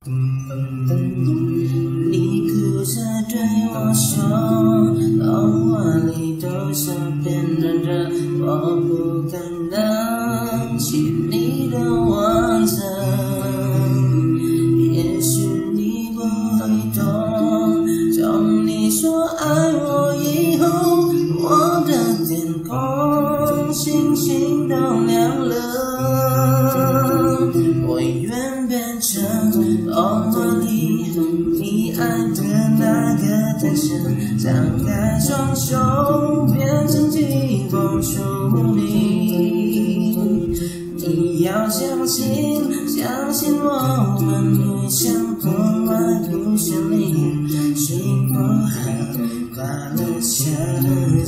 你哭着对我说，童话里都是骗人的，我不可能轻易的完成。也许你不会懂，从你说爱我以后，我的天空星星都亮了。我愿变成童话里你爱的那个天使，张开双手变成疾风树林。你要相信，相信我们不想破坏故事里幸福和快乐相依。